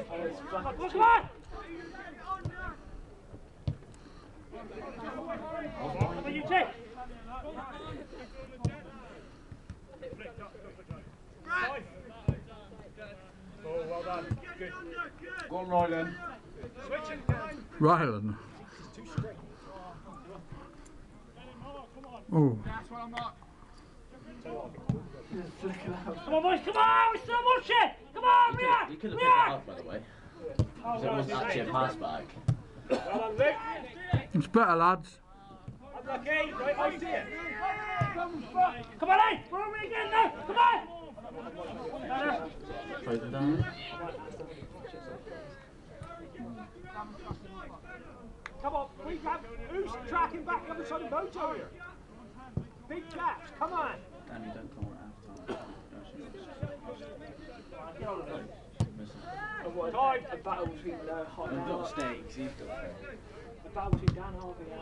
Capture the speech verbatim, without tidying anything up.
Come on, come on! Come on, you take! Oh, well done. Good. Go on, Rylan. Rylan. Oh. That's what I'm not. Come on, boys, come on! We're still watching! Come on, Ria! You could have picked that up, by the way. Because it wasn't actually a pass back. Well done, Luke. It's better, lads. Unlucky. Right, I see it. Come on, in! We're over again now! Come on! Throw them down. Come on, we have, who's tracking back the other side of the motor here? Big gaps, come on! Danny, don't come on Time! A battle between uh, Hot I've and got Harvey. stakes, he's got A battle between Dan Harvey and